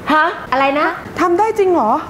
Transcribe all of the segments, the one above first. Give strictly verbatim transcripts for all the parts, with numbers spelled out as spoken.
ฮะอะไรนะทำได้จริงเหรอ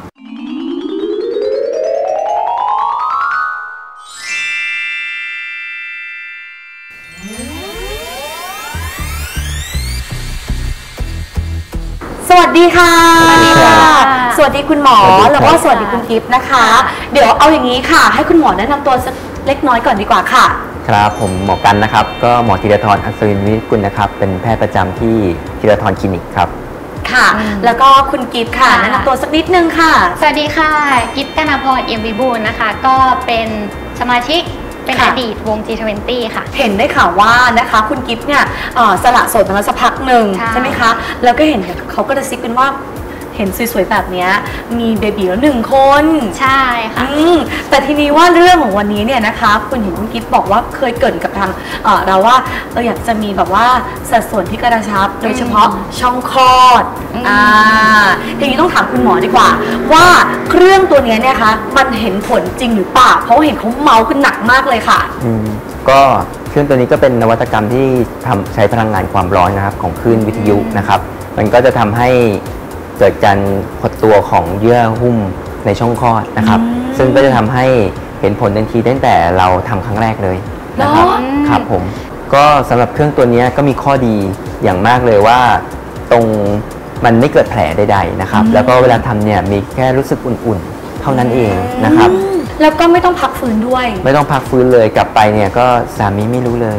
สวัสดีค่ะสวัสดีค่ะสวัสดีคุณหมอแล้วก็สวัสดีคุณกิฟต์นะคะเดี๋ยวเอาอย่างนี้ค่ะให้คุณหมอแนะนำตัวสักเล็กน้อยก่อนดีกว่าค่ะครับผมหมอกันนะครับก็หมอธีรธร อัศวินวิริกุลนะครับเป็นแพทย์ประจำที่ธีรธรคลินิกครับค่ะแล้วก็คุณกิฟต์ค่ะแนะนำตัวสักนิดนึงค่ะสวัสดีค่ะกิฟต์กนพร เอี่ยมวิบูลย์นะคะก็เป็นสมาชิกเป็นอดีตวง จี ทเวนตี้ ค่ะเห็นได้ข่าวว่านะคะคุณกิฟต์เนี่ยสละโสดมาสักพักหนึ่งใช่ไหมคะแล้วก็เห็นเขาก็กระซิบกันว่าเห็นสวยๆแบบนี้มีเบบีแล้วหนึ่งคนใช่ค่ะแต่ทีนี้ว่าเรื่องของวันนี้เนี่ยนะคะคุณเห็นคุณกิฟต์บอกว่าเคยเกิดกับทางเเราว่าเราอยากจะมีแบบว่าสัดส่วนที่กระชับโดยเฉพาะช่องคลอดอ่าทีนี้ต้องถามคุณหมอดีกว่าว่าเครื่องตัวนี้เนี่ยคะมันเห็นผลจริงหรือเปล่าเพราะเห็นเขาเมาส์กันหนักมากเลยค่ะอืมก็เครื่องตัวนี้ก็เป็นนวัตกรรมที่ทำใช้พลังงานความร้อนนะครับของคลื่นวิทยุนะครับมันก็จะทำให้เกิดการหดตัวของเยื่อหุ้มในช่องคลอดนะครับซึ่งก็จะทำให้เห็นผลทันทีตั้งแต่เราทำครั้งแรกเลยนะครับครับผมก็สำหรับเครื่องตัวนี้ก็มีข้อดีอย่างมากเลยว่าตรงมันไม่เกิดแผลใดๆนะครับแล้วก็เวลาทำเนี่ยมีแค่รู้สึกอุ่นๆเท่านั้นเองนะครับแล้วก็ไม่ต้องพักฟื้นด้วยไม่ต้องพักฟื้นเลยกลับไปเนี่ยก็สามีไม่รู้เลย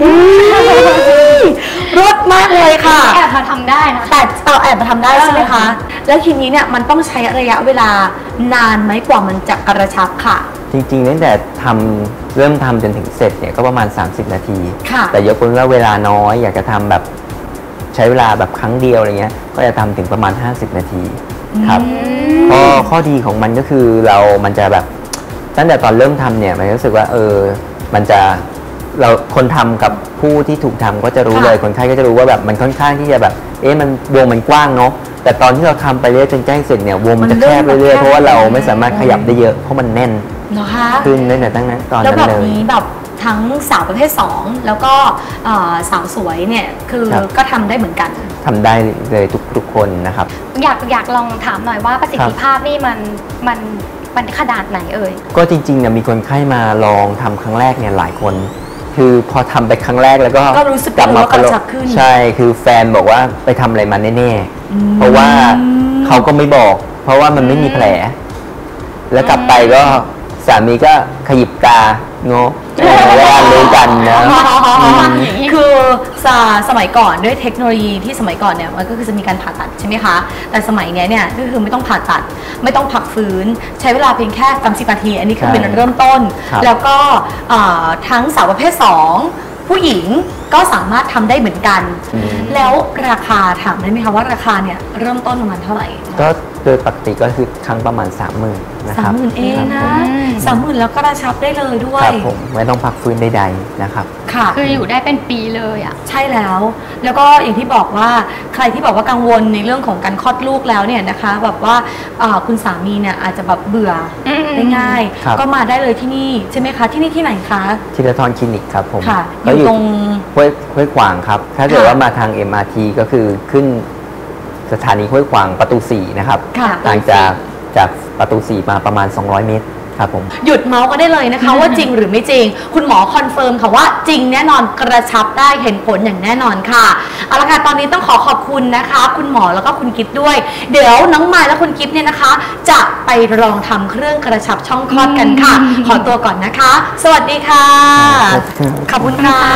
รสมากเลยค่ะแอบมาทำได้นะแต่เอาแอบมาทำได้ใช่ไหมคะแล้วทีนี้เนี่ยมันต้องใช้ระยะเวลานานไหมกว่ามันจะกระชับค่ะจริงๆตั้งแต่ทำเริ่มทำจนถึงเสร็จเนี่ยก็ประมาณสามสิบนาทีแต่ยกเว้นว่าเวลาน้อยอยากจะทำแบบใช้เวลาแบบครั้งเดียวอะไรเงี้ยก็จะทำถึงประมาณห้าสิบนาทีครับข้อข้อดีของมันก็คือเรามันจะแบบตั้งแต่ตอนเริ่มทำเนี่ยมันรู้สึกว่าเออมันจะเราคนทำกับผู้ที่ถูกทำก็จะรู้เลยคนไข้ก็จะรู้ว่าแบบมันค่อนข้างที่จะแบบเอ๊ะมันวงมันกว้างเนาะแต่ตอนที่เราทำไปเรื่อยจนใกล้เสร็จเนี่ยวงมันจะแคบเรื่อยๆเพราะว่าเราไม่สามารถขยับได้เยอะเพราะมันแน่นขึ้นตั้งแต่ตั้งนั้นตอนนั้นเลยแล้วแบบนี้แบบทั้งสาวประเภทสองแล้วก็สาวสวยเนี่ยคือก็ทำได้เหมือนกันทำได้เลยทุกทุกคนนะครับอยากอยากลองถามหน่อยว่าประสิทธิภาพนี่มันมันมันขนาดไหนเอ่ยก็จริงๆเนี่ยมีคนไข้มาลองทำครั้งแรกเนี่ยหลายคนคือพอทำไปครั้งแรกแล้วก็ก็รู้สึกกลับมากระชับขึ้นใช่คือแฟนบอกว่าไปทำอะไรมาแน่ๆเพราะว่าเขาก็ไม่บอกเพราะว่ามันไม่มีแผลแล้วกลับไปก็สามีก็ขยิบตาโง่แล้วรู้กันนะคือสมัยก่อนด้วยเทคโนโลยีที่สมัยก่อนเนี่ยมันก็คือจะมีการผ่าตัดใช่ไหมคะแต่สมัยนี้เนี่ยก็คือไม่ต้องผ่าตัดไม่ต้องพักฟื้นใช้เวลาเพียงแค่สามสิบนาทีอันนี้คือเป็นเริ่มต้นแล้วก็ทั้งสาวประเภทสองผู้หญิงก็สามารถทำได้เหมือนกันแล้วราคาถามได้ไหมคะว่าราคาเนี่ยเริ่มต้นประมาณเท่าไหร่ก็โดยปกติก็คือครั้งประมาณสามหมื่นนะครับสามหมื่นเองนะสามหมื่นแล้วก็กระชับได้เลยด้วยครับผมไม่ต้องพักฟื้นใดๆนะครับค่ะคืออยู่ได้เป็นปีเลยอ่ะใช่แล้วแล้วก็อย่างที่บอกว่าใครที่บอกว่ากังวลในเรื่องของการคลอดลูกแล้วเนี่ยนะคะแบบว่าคุณสามีเนี่ยอาจจะแบบเบื่อได้ง่ายก็มาได้เลยที่นี่ใช่ไหมคะที่นี่ที่ไหนคะธีรธรคลินิกครับผมค่ะอยู่ตรงห้วยห้วยขวางครับถ้าเกิดว่ามาทาง เอ็ม อาร์ ที ก็คือขึ้นสถานีห้วยขวางประตูสี่นะครับห่างจากจากประตูสี่มาประมาณสองร้อยเมตรครับผมหยุดเมาส์ก็ได้เลยนะคะว่าจริงหรือไม่จริงคุณหมอคอนเฟิร์มค่ะว่าจริงแน่นอนกระชับได้เห็นผลอย่างแน่นอนค่ะเอาละค่ะตอนนี้ต้องขอขอบคุณนะคะคุณหมอแล้วก็คุณกิฟต์ด้วยเดี๋ยวน้องมายและคุณกิฟต์เนี่ยนะคะจะไปลองทำเครื่องกระชับช่องคลอดกันค่ะขอตัวก่อนนะคะสวัสดีค่ะขอบคุณค่ะ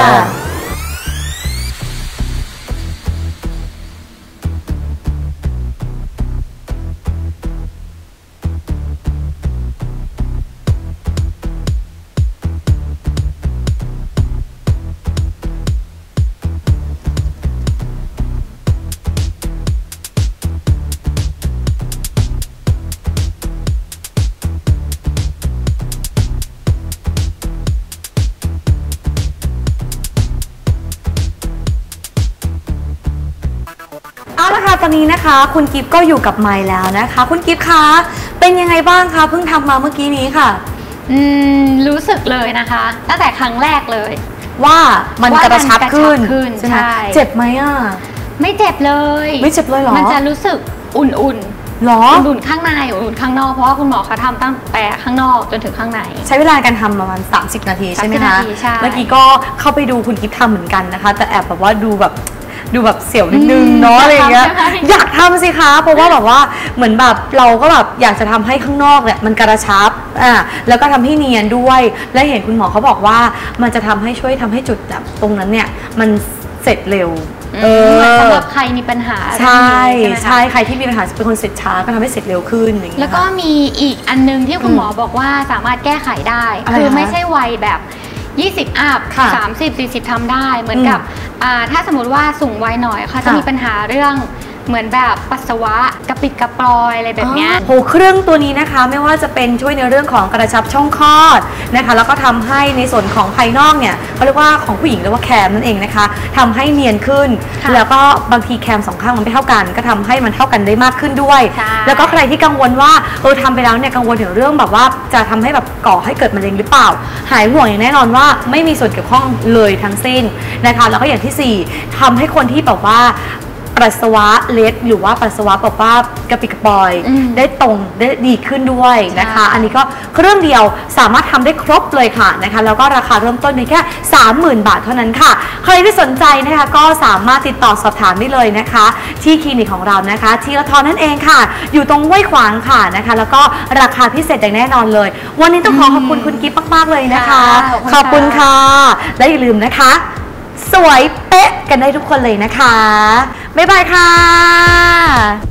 ตอนนี้นะคะคุณกิฟต์ก็อยู่กับไมค์แล้วนะคะคุณกิฟต์คะเป็นยังไงบ้างคะเพิ่งทำมาเมื่อกี้นี้ค่ะอืมรู้สึกเลยนะคะตั้งแต่ครั้งแรกเลยว่ามันกระชับขึ้นใช่ไหมเจ็บไหมอ่ะไม่เจ็บเลยไม่เจ็บเลยเหรอมันจะรู้สึกอุ่นๆหรออุ่นๆข้างในอุ่นๆข้างนอกเพราะว่าคุณหมอเขาทำตั้งแต่ข้างนอกจนถึงข้างในใช้เวลาการทำประมาณสามสิบนาทีใช่ไหมสามสิบคะนาทีใช่เมื่อกี้ก็เข้าไปดูคุณกิฟต์ทำเหมือนกันนะคะ แต่แอบแบบว่าดูแบบดูแบบเสียวนิดนึงเนาะอะไรอย่างเงี้ยอยากทำสิคะเพราะว่าแบบว่าเหมือนแบบเราก็แบบอยากจะทำให้ข้างนอกเนี่ยมันกระชับอ่าแล้วก็ทำให้เนียนด้วยและเห็นคุณหมอเขาบอกว่ามันจะทำให้ช่วยทำให้จุดแบบตรงนั้นเนี่ยมันเสร็จเร็วเออสำหรับใครมีปัญหาใช่เรื่องนี้ใช่ใครที่มีปัญหาเป็นคนเสร็จช้าก็ทำให้เสร็จเร็วขึ้นอย่างเงี้ยแล้วก็มีอีกอันนึงที่คุณหมอบอกว่าสามารถแก้ไขได้อะไรคือคะไม่ใช่วัยแบบยี่สิบอัพค่ะสามสิบ สี่สิบทำได้เหมือนอืมกับอ่าถ้าสมมติว่าสูงวัยหน่อยเขาจะค่ะมีปัญหาเรื่องเหมือนแบบปัสสาวะกระปิดกระปลอยอะไรแบบเนี้ยโหเครื่องตัวนี้นะคะไม่ว่าจะเป็นช่วยในเรื่องของกระชับช่องคลอดนะคะแล้วก็ทำให้ในส่วนของภายนอกเนี่ยเขาเรียกว่าของผู้หญิงเรียกว่าแคมนั่นเองนะคะทำให้เนียนขึ้นค่ะแล้วก็บางทีแคมสองข้างมันไม่เท่ากัน ก็ทำให้มันเท่ากันได้มากขึ้นด้วยใช่แล้วก็ใครที่กังวลว่าเออทำไปแล้วเนี่ยกังวลถึงเรื่องแบบว่าจะทำให้แบบก่อให้เกิดมะเร็งหรือเปล่า หายห่วงอย่างแน่นอนว่าไม่มีส่วนเกี่ยวข้องเลยทั้งสิ้นนะคะแล้วก็อย่างที่สี่ทำให้คนที่แบบว่าปัสสาวะเล็ดหรือว่าปัสสาวะแบบว่ากระปิดกระปอยอืมได้ตรงได้ดีขึ้นด้วยนะคะใช่อันนี้ก็เครื่องเดียวสามารถทำได้ครบเลยค่ะนะคะแล้วก็ราคาเริ่มต้นเพียงแค่ สามหมื่น บาทเท่านั้นค่ะใครที่สนใจนะคะก็สามารถติดต่อสอบถามได้เลยนะคะ ที่คลินิกของเรานะคะทีละทอนนั่นเองค่ะ อยู่ตรงห้วยขวางค่ะนะคะแล้วก็ราคาพิเศษอย่างแน่นอนเลย วันนี้ต้องขอขอบคุณคุณกิฟต์มากๆเลยนะคะค่ะขอบคุณค่ะและอย่าลืมนะคะ สวยเป๊ะกันได้ทุกคนเลยนะคะบ๊ายบายค่ะ